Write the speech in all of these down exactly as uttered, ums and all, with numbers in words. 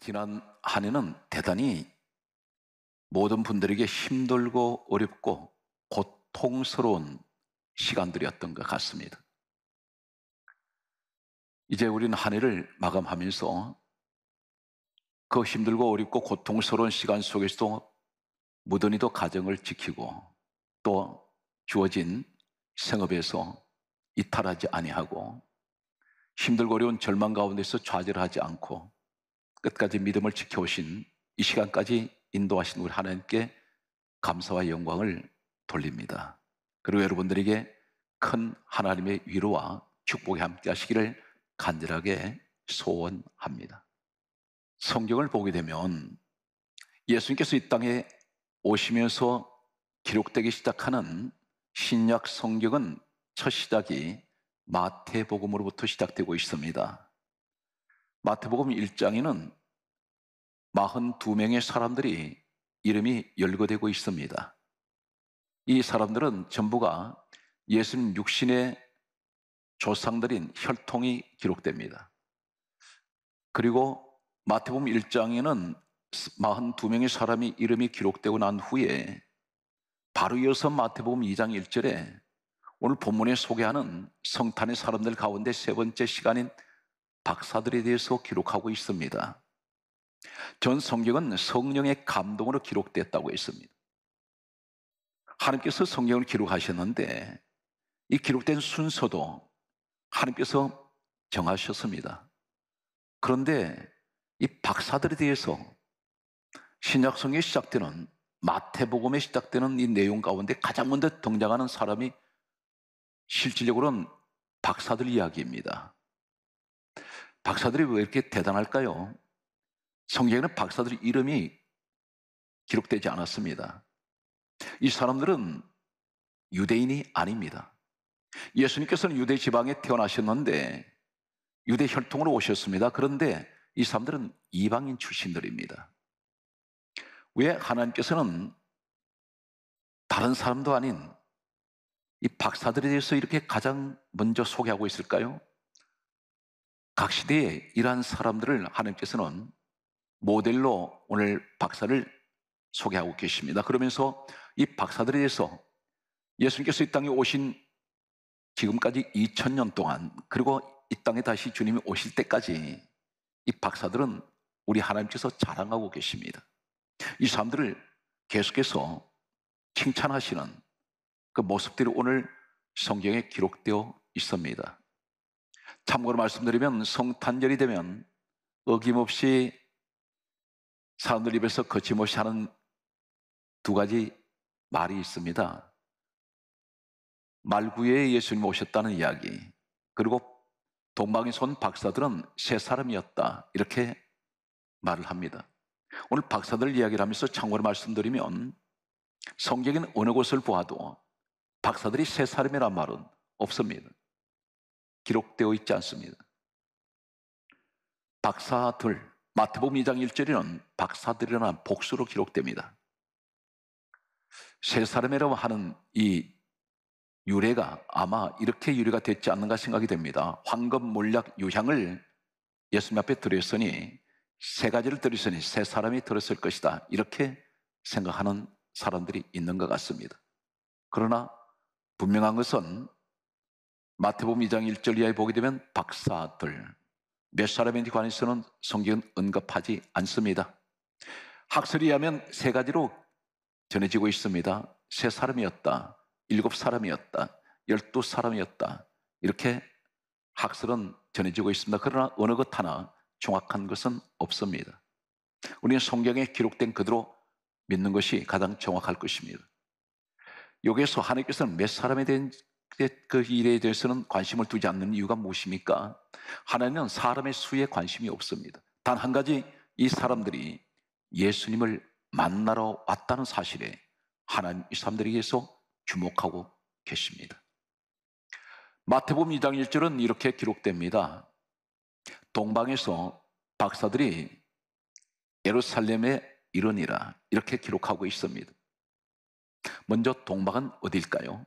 지난 한 해는 대단히 모든 분들에게 힘들고 어렵고 고통스러운 시간들이었던 것 같습니다. 이제 우리는 한 해를 마감하면서 그 힘들고 어렵고 고통스러운 시간 속에서도 무던히도 가정을 지키고 또 주어진 생업에서 이탈하지 아니하고 힘들고 어려운 절망 가운데서 좌절하지 않고 끝까지 믿음을 지켜오신 이 시간까지 인도하신 우리 하나님께 감사와 영광을 돌립니다. 그리고 여러분들에게 큰 하나님의 위로와 축복이 함께 하시기를 간절하게 소원합니다. 성경을 보게 되면 예수님께서 이 땅에 오시면서 기록되기 시작하는 신약 성경은 첫 시작이 마태복음으로부터 시작되고 있습니다. 마태복음 일 장에는 사십이 명의 사람들이 이름이 열거되고 있습니다. 이 사람들은 전부가 예수님 육신의 조상들인 혈통이 기록됩니다. 그리고 마태복음 일 장에는 사십이 명의 사람이 이름이 기록되고 난 후에 바로 이어서 마태복음 이 장 일 절에 오늘 본문에 소개하는 성탄의 사람들 가운데 세 번째 시간인 박사들에 대해서 기록하고 있습니다. 전 성경은 성령의 감동으로 기록됐다고 했습니다. 하나님께서 성경을 기록하셨는데 이 기록된 순서도 하나님께서 정하셨습니다. 그런데 이 박사들에 대해서 신약성경에 시작되는 마태복음에 시작되는 이 내용 가운데 가장 먼저 등장하는 사람이 실질적으로는 박사들 이야기입니다. 박사들이 왜 이렇게 대단할까요? 성경에는 박사들 이름이 기록되지 않았습니다. 이 사람들은 유대인이 아닙니다. 예수님께서는 유대 지방에 태어나셨는데 유대 혈통으로 오셨습니다. 그런데 이 사람들은 이방인 출신들입니다. 왜 하나님께서는 다른 사람도 아닌 이 박사들에 대해서 이렇게 가장 먼저 소개하고 있을까요? 각 시대에 이러한 사람들을 하나님께서는 모델로 오늘 박사를 소개하고 계십니다. 그러면서 이 박사들에 대해서 예수님께서 이 땅에 오신 지금까지 이천 년 동안 그리고 이 땅에 다시 주님이 오실 때까지 이 박사들은 우리 하나님께서 자랑하고 계십니다. 이 사람들을 계속해서 칭찬하시는 그 모습들이 오늘 성경에 기록되어 있습니다. 참고로 말씀드리면 성탄절이 되면 어김없이 사람들 입에서 거침없이 하는 두 가지 말이 있습니다. 말구에 예수님 오셨다는 이야기, 그리고 동방에서 온 박사들은 세 사람이었다, 이렇게 말을 합니다. 오늘 박사들 이야기를 하면서 참고로 말씀드리면 성경에는 어느 곳을 보아도 박사들이 세 사람이란 말은 없습니다. 기록되어 있지 않습니다. 박사들, 마태복음 이 장 일 절에는 박사들이라는 복수로 기록됩니다. 세 사람이라고 하는 이 유래가 아마 이렇게 유래가 됐지 않는가 생각이 됩니다. 황금, 몰약, 유향을 예수님 앞에 드렸으니 세 가지를 드렸으니 세 사람이 들었을 것이다, 이렇게 생각하는 사람들이 있는 것 같습니다. 그러나 분명한 것은 마태복음 이 장 일 절 이하에 보게 되면 박사들, 몇 사람인지 관해서는 성경은 언급하지 않습니다. 학설에 의하면 세 가지로 전해지고 있습니다. 세 사람이었다, 일곱 사람이었다, 열두 사람이었다, 이렇게 학설은 전해지고 있습니다. 그러나 어느 것 하나 정확한 것은 없습니다. 우리는 성경에 기록된 그대로 믿는 것이 가장 정확할 것입니다. 여기에서 하나님께서는 몇 사람에 대한 그 일에 대해서는 관심을 두지 않는 이유가 무엇입니까? 하나님은 사람의 수에 관심이 없습니다. 단 한 가지, 이 사람들이 예수님을 만나러 왔다는 사실에 하나님 이 사람들에게서 주목하고 계십니다. 마태복음 이 장 일 절은 이렇게 기록됩니다. 동방에서 박사들이 예루살렘에 이르니라, 이렇게 기록하고 있습니다. 먼저 동방은 어디일까요?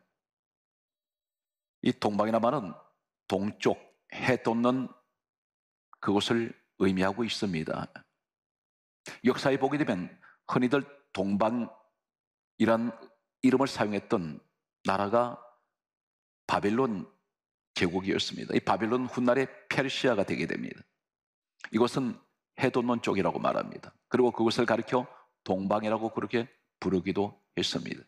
이 동방이라 말은 동쪽, 해 돋는 그곳을 의미하고 있습니다. 역사에 보게 되면 흔히들 동방이란 이름을 사용했던 나라가 바벨론 제국이었습니다. 이 바벨론 훗날에 페르시아가 되게 됩니다. 이것은 해돋는 쪽이라고 말합니다. 그리고 그것을 가리켜 동방이라고 그렇게 부르기도 했습니다.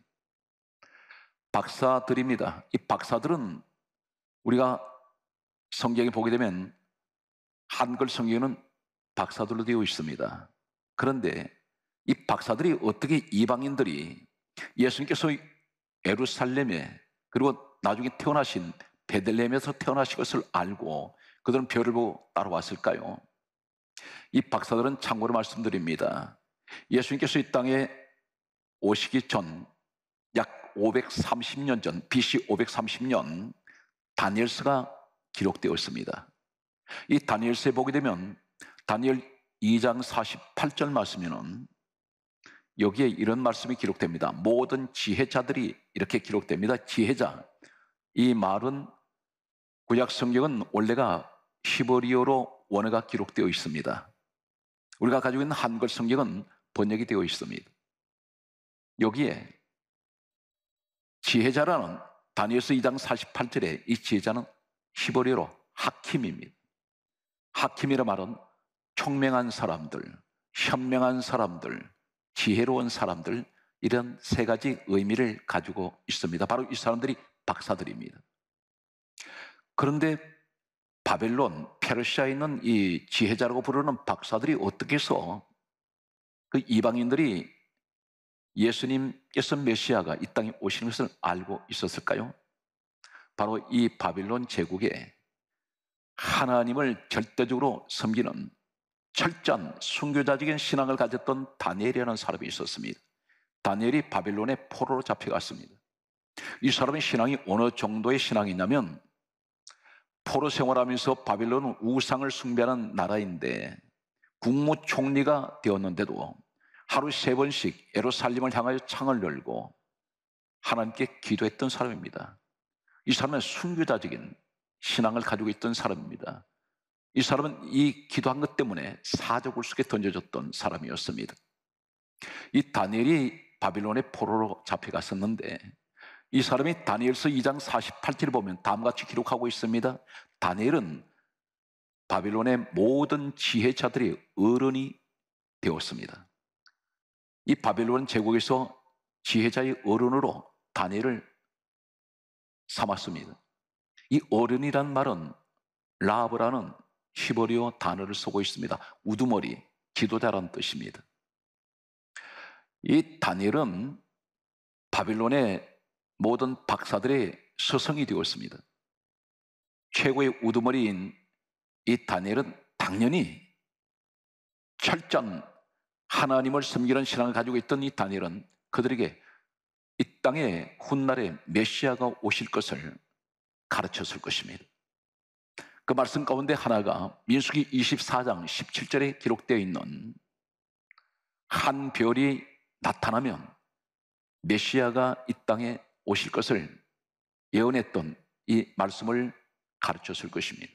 박사들입니다. 이 박사들은 우리가 성경에 보게 되면 한글 성경은 박사들로 되어 있습니다. 그런데 이 박사들이 어떻게 이방인들이 예수님께서 예루살렘에 그리고 나중에 태어나신 베들레헴에서 태어나신 것을 알고 그들은 별을 보고 따라왔을까요? 이 박사들은 참고로 말씀드립니다. 예수님께서 이 땅에 오시기 전 약 오백삼십 년 전, 비씨 오백삼십 년 다니엘서가 기록되어 있습니다. 이 다니엘서에 보게 되면 다니엘 이 장 사십팔 절 말씀에는 여기에 이런 말씀이 기록됩니다. 모든 지혜자들이 이렇게 기록됩니다. 지혜자. 이 말은 구약 성경은 원래가 히브리어로 원어가 기록되어 있습니다. 우리가 가지고 있는 한글 성경은 번역이 되어 있습니다. 여기에 지혜자라는 다니엘서 이 장 사십팔 절에 이 지혜자는 히브리어로 하킴입니다. 하킴이라 말은 총명한 사람들, 현명한 사람들, 지혜로운 사람들, 이런 세 가지 의미를 가지고 있습니다. 바로 이 사람들이 박사들입니다. 그런데 바벨론, 페르시아에 있는 이 지혜자라고 부르는 박사들이 어떻게 해서 그 이방인들이 예수님께서 메시아가 이 땅에 오시는 것을 알고 있었을까요? 바로 이 바빌론 제국에 하나님을 절대적으로 섬기는 철저한 순교자적인 신앙을 가졌던 다니엘이라는 사람이 있었습니다. 다니엘이 바빌론의 포로로 잡혀갔습니다. 이 사람의 신앙이 어느 정도의 신앙이냐면 포로 생활하면서 바빌론은 우상을 숭배하는 나라인데 국무총리가 되었는데도 하루 세 번씩 예루살렘을 향하여 창을 열고 하나님께 기도했던 사람입니다. 이 사람은 순교자적인 신앙을 가지고 있던 사람입니다. 이 사람은 이 기도한 것 때문에 사자굴 속에 던져졌던 사람이었습니다. 이 다니엘이 바빌론의 포로로 잡혀갔었는데 이 사람이 다니엘서 이 장 사십팔 절을 보면 다음과 같이 기록하고 있습니다. 다니엘은 바빌론의 모든 지혜자들의 어른이 되었습니다. 이 바벨론 제국에서 지혜자의 어른으로 다니엘을 삼았습니다. 이 어른이란 말은 라브라는 히브리어 단어를 쓰고 있습니다. 우두머리, 지도자라는 뜻입니다. 이 다니엘은 바빌론의 모든 박사들의 스승이 되었습니다. 최고의 우두머리인 이 다니엘은 당연히 철저한 하나님을 섬기는 신앙을 가지고 있던 이 다니엘은 그들에게 이 땅에 훗날에 메시아가 오실 것을 가르쳤을 것입니다. 그 말씀 가운데 하나가 민수기 이십사 장 십칠 절에 기록되어 있는 한 별이 나타나면 메시아가 이 땅에 오실 것을 예언했던 이 말씀을 가르쳤을 것입니다.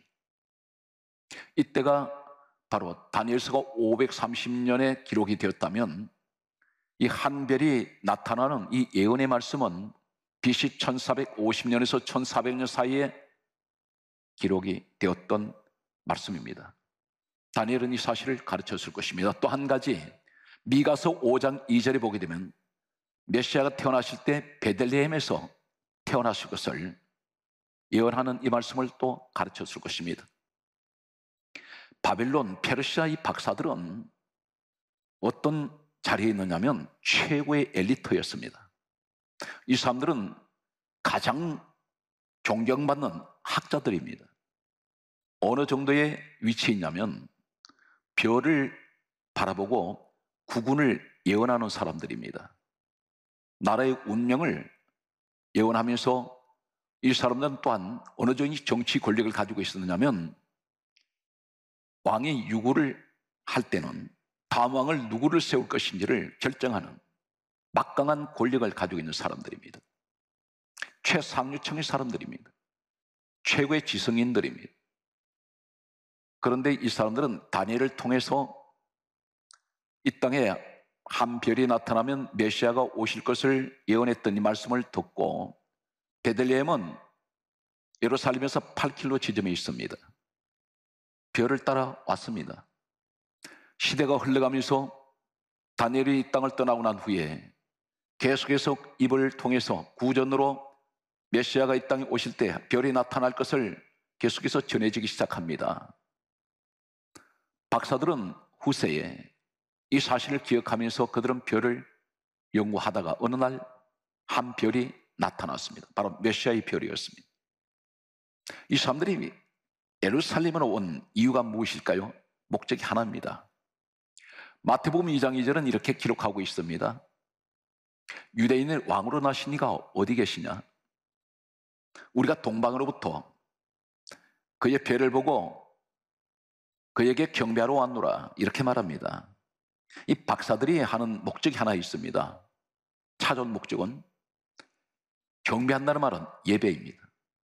이때가 바로 다니엘서가 오백삼십 년에 기록이 되었다면 이 한 별이 나타나는 이 예언의 말씀은 비씨 천사백오십 년에서 천사백 년 사이에 기록이 되었던 말씀입니다. 다니엘은 이 사실을 가르쳤을 것입니다. 또 한 가지 미가서 오 장 이 절에 보게 되면 메시아가 태어나실 때 베들레헴에서 태어나실 것을 예언하는 이 말씀을 또 가르쳤을 것입니다. 바벨론, 페르시아 이 박사들은 어떤 자리에 있느냐면 최고의 엘리트였습니다. 이 사람들은 가장 존경받는 학자들입니다. 어느 정도의 위치에 있냐면 별을 바라보고 국운을 예언하는 사람들입니다. 나라의 운명을 예언하면서 이 사람들은 또한 어느 정도의 정치 권력을 가지고 있었느냐면 왕이 유구를 할 때는 다음 왕을 누구를 세울 것인지를 결정하는 막강한 권력을 가지고 있는 사람들입니다. 최상류층의 사람들입니다. 최고의 지성인들입니다. 그런데 이 사람들은 다니엘을 통해서 이 땅에 한 별이 나타나면 메시아가 오실 것을 예언했던 이 말씀을 듣고 베들레헴은 예루살렘에서 팔 킬로미터 지점에 있습니다. 별을 따라 왔습니다. 시대가 흘러가면서 다니엘이 이 땅을 떠나고 난 후에 계속해서 입을 통해서 구전으로 메시아가 이 땅에 오실 때 별이 나타날 것을 계속해서 전해지기 시작합니다. 박사들은 후세에 이 사실을 기억하면서 그들은 별을 연구하다가 어느 날 한 별이 나타났습니다. 바로 메시아의 별이었습니다. 이 사람들이 예루살렘으로 온 이유가 무엇일까요? 목적이 하나입니다. 마태복음 이 장 이 절은 이렇게 기록하고 있습니다. 유대인의 왕으로 나신 이가 어디 계시냐? 우리가 동방으로부터 그의 별을 보고 그에게 경배하러 왔노라, 이렇게 말합니다. 이 박사들이 하는 목적이 하나 있습니다. 찾아온 목적은 경배한다는 말은 예배입니다.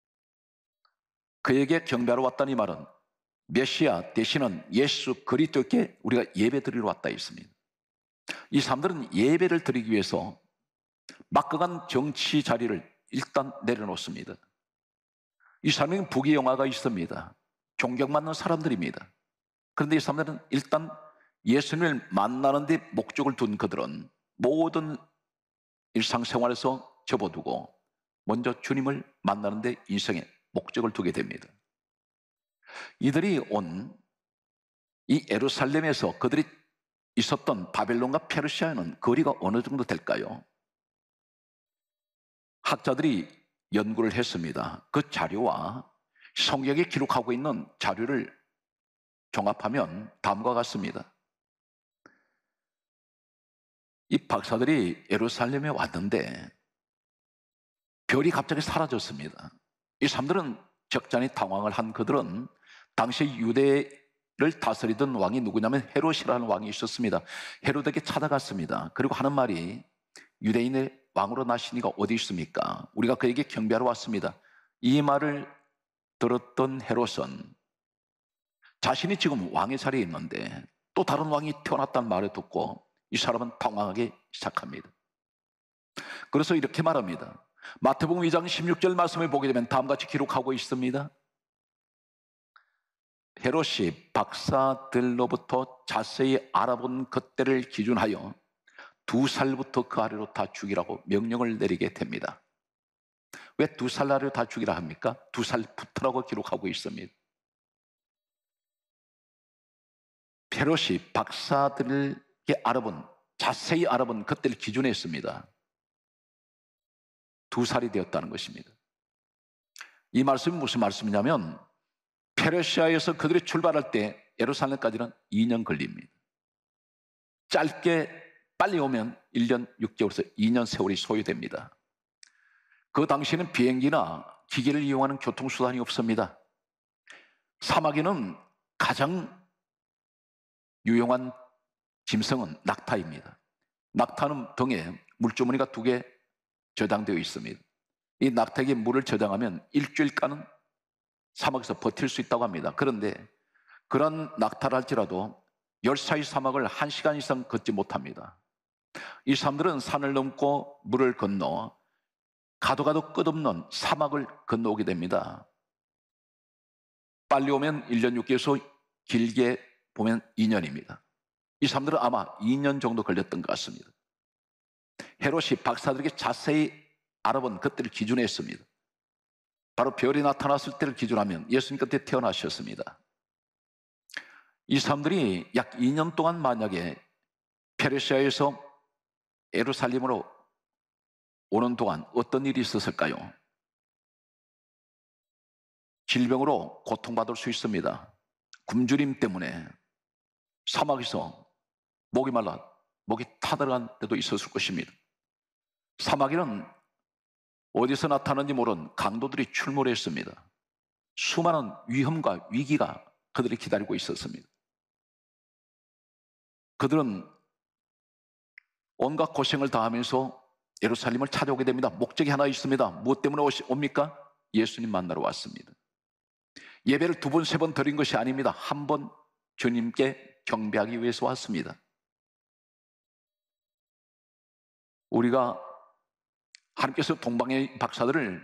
그에게 경배하러 왔다는 이 말은 메시아 되시는 예수 그리스도께 우리가 예배 드리러 왔다 했습니다. 이 사람들은 예배를 드리기 위해서 막강한 정치 자리를 일단 내려놓습니다. 이 사람에게는 부귀영화가 있습니다. 존경받는 사람들입니다. 그런데 이 사람들은 일단 예수님을 만나는 데 목적을 둔 그들은 모든 일상생활에서 접어두고 먼저 주님을 만나는 데 인생의 목적을 두게 됩니다. 이들이 온 이 예루살렘에서 그들이 있었던 바벨론과 페르시아는 거리가 어느 정도 될까요? 학자들이 연구를 했습니다. 그 자료와 성경에 기록하고 있는 자료를 종합하면 다음과 같습니다. 이 박사들이 예루살렘에 왔는데 별이 갑자기 사라졌습니다. 이 사람들은 적잖이 당황을 한 그들은 당시 유대를 다스리던 왕이 누구냐면 헤롯이라는 왕이 있었습니다. 헤롯에게 찾아갔습니다. 그리고 하는 말이 유대인의 왕으로 나신 이가 어디 있습니까? 우리가 그에게 경배하러 왔습니다. 이 말을 들었던 헤롯은 자신이 지금 왕의 자리에 있는데 또 다른 왕이 태어났다는 말을 듣고 이 사람은 당황하기 시작합니다. 그래서 이렇게 말합니다. 마태복음 이 장 십육 절 말씀을 보게 되면 다음같이 기록하고 있습니다. 헤롯이 박사들로부터 자세히 알아본 그때를 기준하여 두 살부터 그 아래로 다 죽이라고 명령을 내리게 됩니다. 왜 두 살 아래로 다 죽이라 합니까? 두 살부터라고 기록하고 있습니다. 헤롯이 박사들에게 알아본, 자세히 알아본 그때를 기준했습니다. 두 살이 되었다는 것입니다. 이 말씀이 무슨 말씀이냐면 페르시아에서 그들이 출발할 때 예루살렘까지는 이 년 걸립니다. 짧게 빨리 오면 일 년 육 개월에서 이 년 세월이 소요됩니다. 그 당시에는 비행기나 기계를 이용하는 교통수단이 없습니다. 사막에는 가장 유용한 짐승은 낙타입니다. 낙타는 등에 물주머니가 두 개 저장되어 있습니다. 이 낙타에게 물을 저장하면 일주일간은 사막에서 버틸 수 있다고 합니다. 그런데 그런 낙타를 할지라도 열사의 사막을 한 시간 이상 걷지 못합니다. 이 사람들은 산을 넘고 물을 건너 가도 가도 끝없는 사막을 건너오게 됩니다. 빨리 오면 일 년 육 개월에서 길게 보면 이 년입니다. 이 사람들은 아마 이 년 정도 걸렸던 것 같습니다. 헤롯이 박사들에게 자세히 알아본 그때를 기준했습니다. 바로 별이 나타났을 때를 기준하면 예수님 그때 태어나셨습니다. 이 사람들이 약 이 년 동안 만약에 페르시아에서 예루살렘으로 오는 동안 어떤 일이 있었을까요? 질병으로 고통받을 수 있습니다. 굶주림 때문에 사막에서 목이 말라 목이 타들어간 때도 있었을 것입니다. 사막에는 어디서 나타나는지 모르는 강도들이 출몰했습니다. 수많은 위험과 위기가 그들이 기다리고 있었습니다. 그들은 온갖 고생을 다하면서 예루살렘을 찾아오게 됩니다. 목적이 하나 있습니다. 무엇 때문에 옵니까? 예수님 만나러 왔습니다. 예배를 두 번, 세 번 드린 것이 아닙니다. 한 번 주님께 경배하기 위해서 왔습니다. 우리가 하나님께서 동방의 박사들을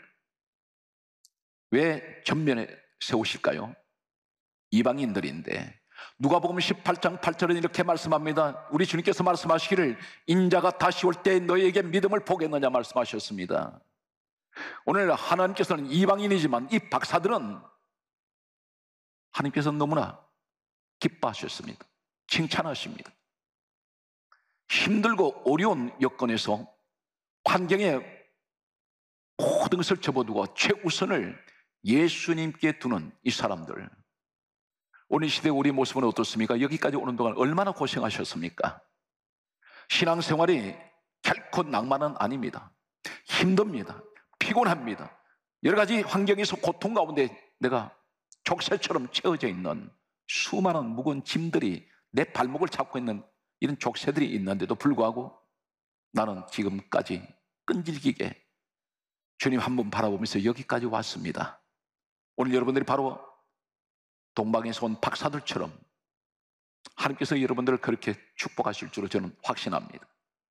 왜 전면에 세우실까요? 이방인들인데 누가복음 십팔 장 팔 절은 이렇게 말씀합니다. 우리 주님께서 말씀하시기를 인자가 다시 올 때 너희에게 믿음을 보겠느냐 말씀하셨습니다. 오늘 하나님께서는 이방인이지만 이 박사들은 하나님께서 너무나 기뻐하셨습니다. 칭찬하십니다. 힘들고 어려운 여건에서 환경에 모든 것을 접어두고 최우선을 예수님께 두는 이 사람들, 오늘 시대 우리 모습은 어떻습니까? 여기까지 오는 동안 얼마나 고생하셨습니까? 신앙생활이 결코 낭만은 아닙니다. 힘듭니다. 피곤합니다. 여러 가지 환경에서 고통 가운데 내가 족쇄처럼 채워져 있는 수많은 무거운 짐들이 내 발목을 잡고 있는 이런 족쇄들이 있는데도 불구하고 나는 지금까지 끈질기게 주님 한 번 바라보면서 여기까지 왔습니다. 오늘 여러분들이 바로 동방에서 온 박사들처럼 하나님께서 여러분들을 그렇게 축복하실 줄로 저는 확신합니다.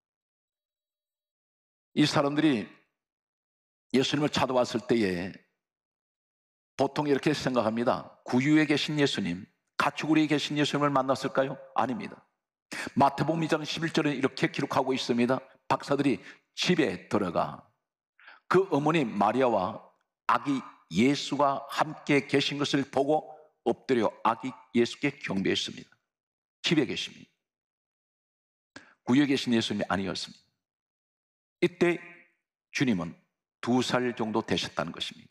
이 사람들이 예수님을 찾아왔을 때에 보통 이렇게 생각합니다. 구유에 계신 예수님, 가축우리에 계신 예수님을 만났을까요? 아닙니다. 마태복음 이 장 십일 절에 이렇게 기록하고 있습니다. 박사들이 집에 들어가 그 어머니 마리아와 아기 예수가 함께 계신 것을 보고 엎드려 아기 예수께 경배했습니다. 집에 계십니다. 구유에 계신 예수님이 아니었습니다. 이때 주님은 두 살 정도 되셨다는 것입니다.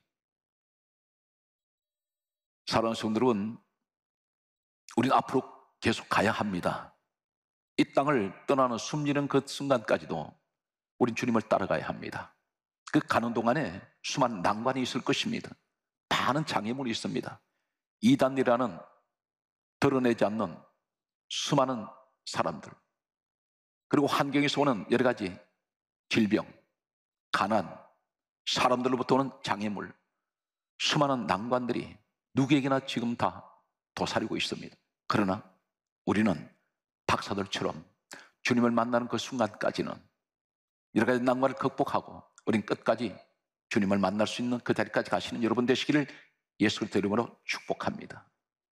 사랑하는 성도 여러분, 우리는 앞으로 계속 가야 합니다. 이 땅을 떠나는 숨지는 그 순간까지도 우린 주님을 따라가야 합니다. 그 가는 동안에 수많은 난관이 있을 것입니다. 많은 장애물이 있습니다. 이단이라는 드러내지 않는 수많은 사람들, 그리고 환경에서 오는 여러 가지 질병, 가난, 사람들로부터 오는 장애물, 수많은 난관들이 누구에게나 지금 다 도사리고 있습니다. 그러나 우리는 박사들처럼 주님을 만나는 그 순간까지는 여러 가지 난관을 극복하고 우린 끝까지 주님을 만날 수 있는 그 자리까지 가시는 여러분 되시기를 예수 그리스도 이름으로 축복합니다.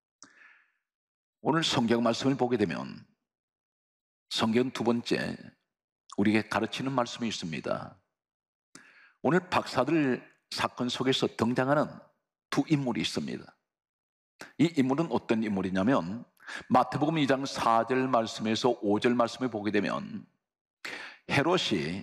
오늘 성경 말씀을 보게 되면 성경 두 번째 우리에게 가르치는 말씀이 있습니다. 오늘 박사들 사건 속에서 등장하는 두 인물이 있습니다. 이 인물은 어떤 인물이냐면 마태복음 이 장 사 절 말씀에서 오 절 말씀을 보게 되면 헤롯이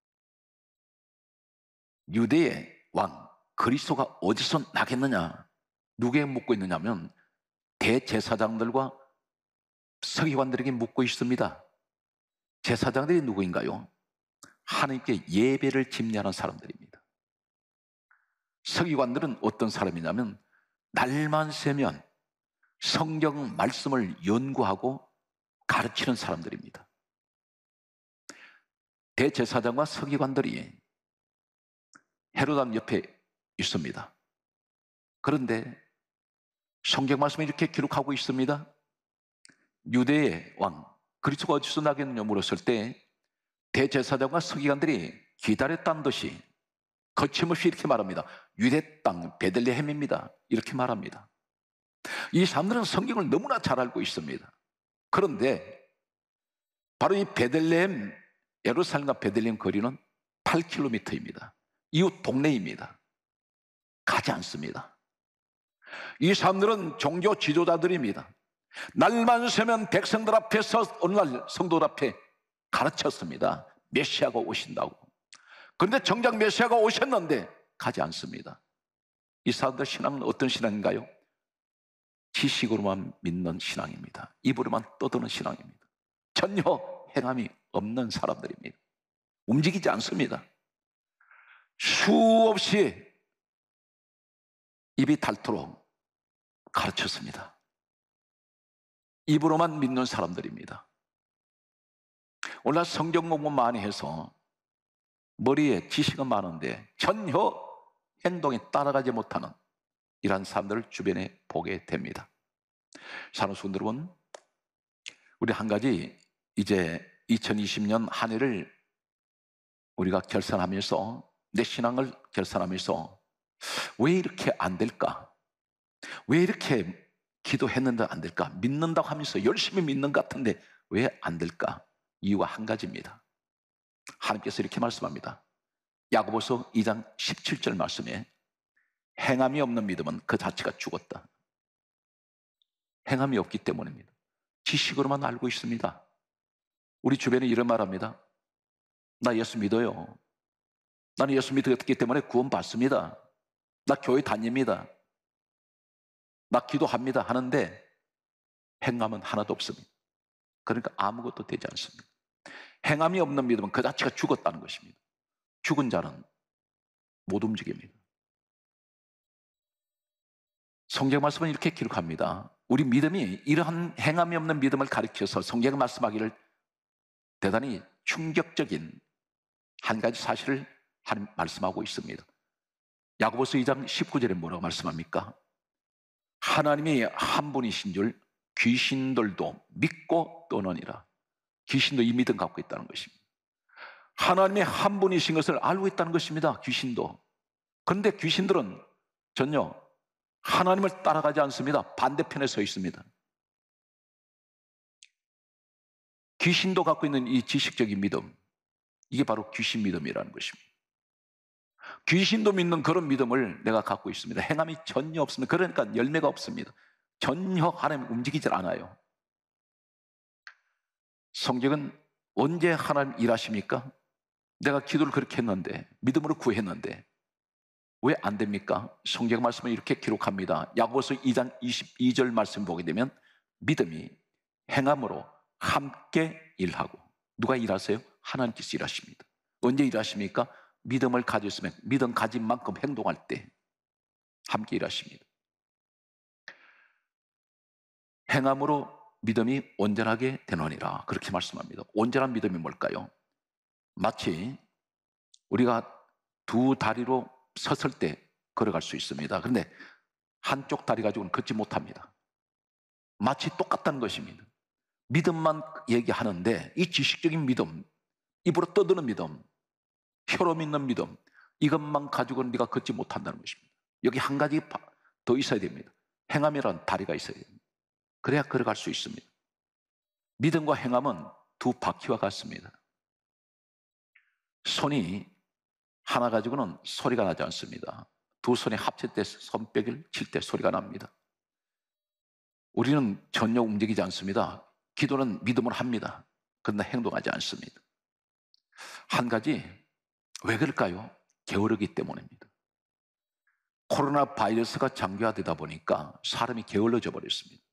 유대의 왕 그리스도가 어디서 나겠느냐, 누구에게 묻고 있느냐 하면 대제사장들과 서기관들에게 묻고 있습니다. 제사장들이 누구인가요? 하나님께 예배를 집례하는 사람들입니다. 서기관들은 어떤 사람이냐면 날만 새면 성경 말씀을 연구하고 가르치는 사람들입니다. 대제사장과 서기관들이 헤로담 옆에 있습니다. 그런데 성경 말씀에 이렇게 기록하고 있습니다. 유대의 왕 그리스도가 어디서 나겠느냐 물었을 때 대제사장과 서기관들이 기다렸다는 듯이 거침없이 이렇게 말합니다. 유대 땅 베들레헴입니다. 이렇게 말합니다. 이 사람들은 성경을 너무나 잘 알고 있습니다. 그런데 바로 이 베들레헴, 예루살렘과 베들레헴 거리는 팔 킬로미터입니다. 이웃 동네입니다. 가지 않습니다. 이 사람들은 종교 지도자들입니다. 날만 새면 백성들 앞에서 어느 날 성도들 앞에 가르쳤습니다. 메시아가 오신다고. 그런데 정작 메시아가 오셨는데 가지 않습니다. 이 사람들 신앙은 어떤 신앙인가요? 지식으로만 믿는 신앙입니다. 입으로만 떠드는 신앙입니다. 전혀 행함이 없는 사람들입니다. 움직이지 않습니다. 수없이 입이 닳도록 가르쳤습니다. 입으로만 믿는 사람들입니다. 오늘 성경 공부 많이 해서 머리에 지식은 많은데 전혀 행동에 따라가지 못하는 이러한 사람들을 주변에 보게 됩니다. 사랑하는 성도 여러분, 우리 한 가지 이제 이천이십 년 한 해를 우리가 결산하면서, 내 신앙을 결산하면서 왜 이렇게 안 될까? 왜 이렇게 기도했는데 안 될까? 믿는다고 하면서 열심히 믿는 것 같은데 왜 안 될까? 이유가 한 가지입니다. 하나님께서 이렇게 말씀합니다. 야고보서 이 장 십칠 절 말씀에 행함이 없는 믿음은 그 자체가 죽었다. 행함이 없기 때문입니다. 지식으로만 알고 있습니다. 우리 주변에 이런 말 합니다. 나 예수 믿어요. 나는 예수 믿었기 때문에 구원 받습니다. 나 교회 다닙니다. 나 기도합니다. 하는데 행함은 하나도 없습니다. 그러니까 아무것도 되지 않습니다. 행함이 없는 믿음은 그 자체가 죽었다는 것입니다. 죽은 자는 못 움직입니다. 성경 말씀은 이렇게 기록합니다. 우리 믿음이 이러한 행함이 없는 믿음을 가리켜서 성경이 말씀하기를 대단히 충격적인 한 가지 사실을 하나님 말씀하고 있습니다. 야고보서 이 장 십구 절에 뭐라고 말씀합니까? 하나님이 한 분이신 줄 귀신들도 믿고 떠느니라. 귀신도 이 믿음 갖고 있다는 것입니다. 하나님의 한 분이신 것을 알고 있다는 것입니다. 귀신도. 그런데 귀신들은 전혀 하나님을 따라가지 않습니다. 반대편에 서 있습니다. 귀신도 갖고 있는 이 지식적인 믿음, 이게 바로 귀신 믿음이라는 것입니다. 귀신도 믿는 그런 믿음을 내가 갖고 있습니다. 행함이 전혀 없습니다. 그러니까 열매가 없습니다. 전혀 하나님 움직이질 않아요. 성경은 언제 하나님 일하십니까? 내가 기도를 그렇게 했는데, 믿음으로 구했는데 왜 안 됩니까? 성경 말씀은 이렇게 기록합니다. 야고보서 이 장 이십이 절 말씀 보게 되면 믿음이 행함으로 함께 일하고. 누가 일하세요? 하나님께서 일하십니다. 언제 일하십니까? 믿음을 가졌으면, 믿음 가진 만큼 행동할 때 함께 일하십니다. 행함으로 믿음이 온전하게 되노니라, 그렇게 말씀합니다. 온전한 믿음이 뭘까요? 마치 우리가 두 다리로 섰을 때 걸어갈 수 있습니다. 그런데 한쪽 다리 가지고는 걷지 못합니다. 마치 똑같다는 것입니다. 믿음만 얘기하는데 이 지식적인 믿음, 입으로 떠드는 믿음, 혀로 믿는 믿음, 이것만 가지고는 네가 걷지 못한다는 것입니다. 여기 한 가지 더 있어야 됩니다. 행함이란 다리가 있어야 됩니다. 그래야 걸어갈 수 있습니다. 믿음과 행함은 두 바퀴와 같습니다. 손이 하나 가지고는 소리가 나지 않습니다. 두 손이 합칠 때, 손뼉을 칠 때 소리가 납니다. 우리는 전혀 움직이지 않습니다. 기도는 믿음으로 합니다. 그러나 행동하지 않습니다. 한 가지, 왜 그럴까요? 게으르기 때문입니다. 코로나 바이러스가 장기화되다 보니까 사람이 게을러져 버렸습니다.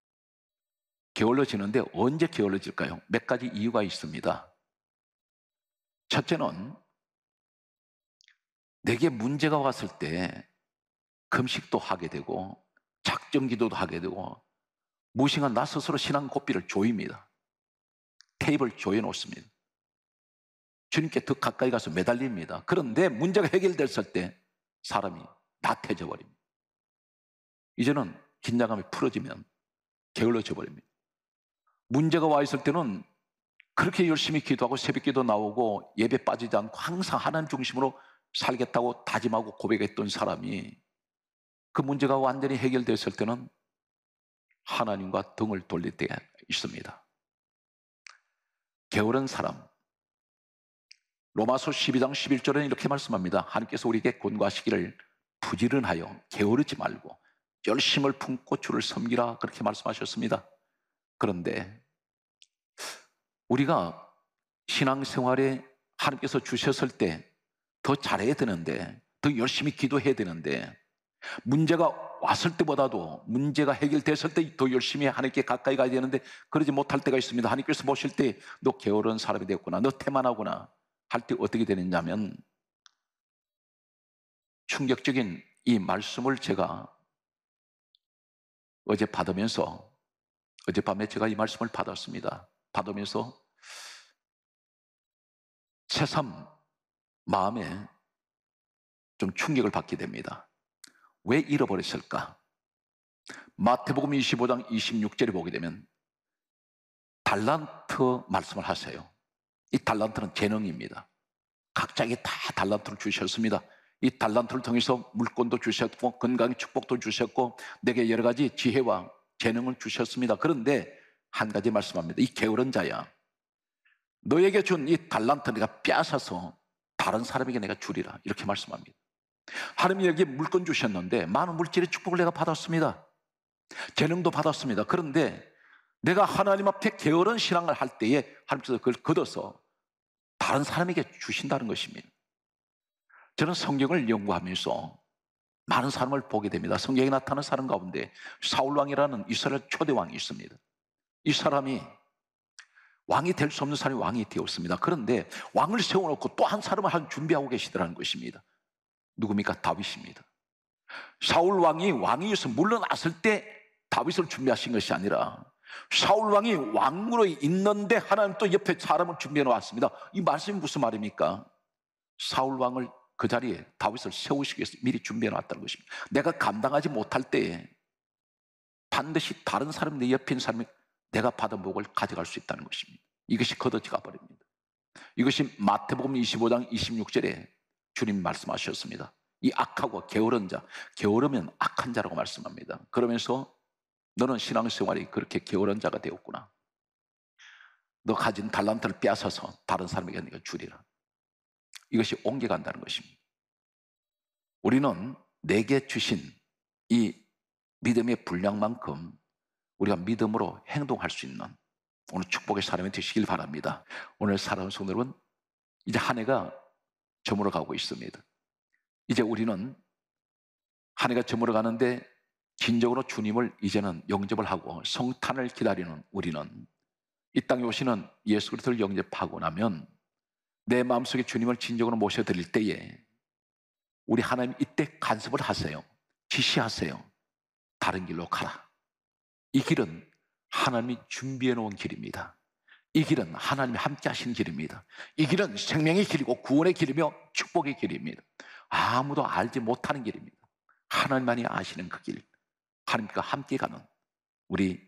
게을러지는데 언제 게을러질까요? 몇 가지 이유가 있습니다. 첫째는 내게 문제가 왔을 때 금식도 하게 되고 작정기도도 하게 되고 무심한 나 스스로 신앙 고삐를 조입니다. 테이프를 조여놓습니다. 주님께 더 가까이 가서 매달립니다. 그런데 문제가 해결됐을 때 사람이 나태해져 버립니다. 이제는 긴장감이 풀어지면 게을러져 버립니다. 문제가 와 있을 때는 그렇게 열심히 기도하고 새벽기도 나오고 예배 빠지지 않고 항상 하나님 중심으로 살겠다고 다짐하고 고백했던 사람이 그 문제가 완전히 해결됐을 때는 하나님과 등을 돌릴 때가 있습니다. 게으른 사람, 로마서 십이 장 십일 절에는 이렇게 말씀합니다. 하나님께서 우리에게 권고하시기를 부지런하여 게으르지 말고 열심을 품고 주를 섬기라, 그렇게 말씀하셨습니다. 그런데 우리가 신앙생활에 하나님께서 주셨을 때 더 잘해야 되는데, 더 열심히 기도해야 되는데, 문제가 왔을 때보다도 문제가 해결됐을 때 더 열심히 하나님께 가까이 가야 되는데 그러지 못할 때가 있습니다. 하나님께서 보실 때 너 게으른 사람이 됐구나, 너 태만하구나 할 때 어떻게 되느냐면, 충격적인 이 말씀을 제가 어제 받으면서, 어젯밤에 제가 이 말씀을 받았습니다. 받으면서 새삼 마음에 좀 충격을 받게 됩니다. 왜 잃어버렸을까? 마태복음 이십오 장 이십육 절에 보게 되면 달란트 말씀을 하세요. 이 달란트는 재능입니다. 각자에게 다 달란트를 주셨습니다. 이 달란트를 통해서 물권도 주셨고 건강의 축복도 주셨고 내게 여러 가지 지혜와 재능을 주셨습니다. 그런데 한 가지 말씀합니다. 이 게으른 자야, 너에게 준 이 달란트 내가 빼앗아서 다른 사람에게 내가 주리라, 이렇게 말씀합니다. 하나님이 여기 물권 주셨는데 많은 물질의 축복을 내가 받았습니다. 재능도 받았습니다. 그런데 내가 하나님 앞에 게으른 신앙을 할 때에 하나님께서 그걸 걷어서 다른 사람에게 주신다는 것입니다. 저는 성경을 연구하면서 많은 사람을 보게 됩니다. 성경에 나타나는 사람 가운데 사울왕이라는 이스라엘 초대 왕이 있습니다. 이 사람이 왕이 될 수 없는 사람이 왕이 되었습니다. 그런데 왕을 세워놓고 또 한 사람을 한 준비하고 계시더라는 것입니다. 누굽니까? 다윗입니다. 사울 왕이 왕위에서 물러났을 때 다윗을 준비하신 것이 아니라 사울 왕이 왕으로 있는데 하나님 또 옆에 사람을 준비해 놓았습니다. 이 말씀이 무슨 말입니까? 사울 왕을 그 자리에 다윗을 세우시기 위해서 미리 준비해 놨다는 것입니다. 내가 감당하지 못할 때에 반드시 다른 사람, 내 옆에 있는 사람이 내가 받은 복을 가져갈 수 있다는 것입니다. 이것이 걷어지가 버립니다. 이것이 마태복음 이십오 장 이십육 절에 주님 말씀하셨습니다. 이 악하고 게으른 자, 게으르면 악한 자라고 말씀합니다. 그러면서 너는 신앙생활이 그렇게 게으른 자가 되었구나. 너 가진 달란트를 빼앗아서 다른 사람에게 네가 주리라. 이것이 옮겨간다는 것입니다. 우리는 내게 주신 이 믿음의 분량만큼 우리가 믿음으로 행동할 수 있는 오늘 축복의 사람이 되시길 바랍니다. 오늘 사랑하는 성도 여러분, 이제 한 해가 저물어 가고 있습니다. 이제 우리는 한 해가 저물어 가는데 진정으로 주님을 이제는 영접을 하고 성탄을 기다리는 우리는 이 땅에 오시는 예수 그리스도를 영접하고 나면 내 마음속에 주님을 진정으로 모셔드릴 때에 우리 하나님 이때 간섭을 하세요. 지시하세요. 다른 길로 가라. 이 길은 하나님이 준비해 놓은 길입니다. 이 길은 하나님이 함께 하시는 길입니다. 이 길은 생명의 길이고 구원의 길이며 축복의 길입니다. 아무도 알지 못하는 길입니다. 하나님만이 아시는 그 길, 하나님과 함께 가는 우리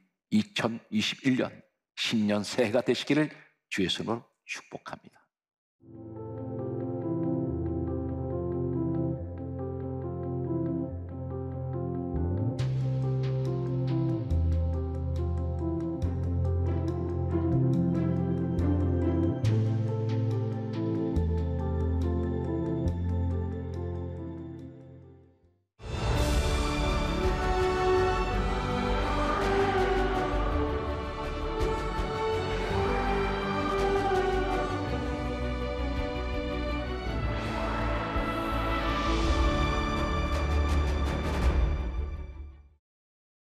이천이십일 년 신년 새해가 되시기를 주의 손으로 축복합니다.